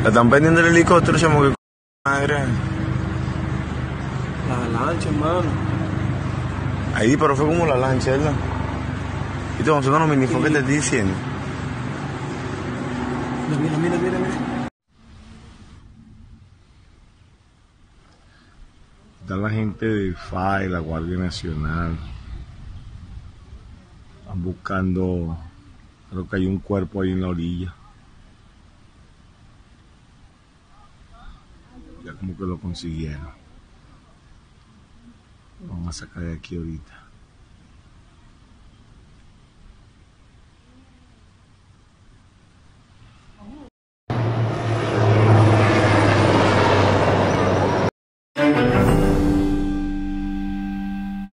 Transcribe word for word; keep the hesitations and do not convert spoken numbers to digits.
están pendiendo el helicóptero, chamo, que madre. La lancha, hermano. Ahí, pero fue como la lancha, ¿verdad? Y te vamos a hacer unos minifos que te estoy diciendo. Mira, mira, mira, mira. Está la gente de F A I, la Guardia Nacional. Están buscando, creo que hay un cuerpo ahí en la orilla. Ya como que lo consiguieron. Lo vamos a sacar de aquí ahorita.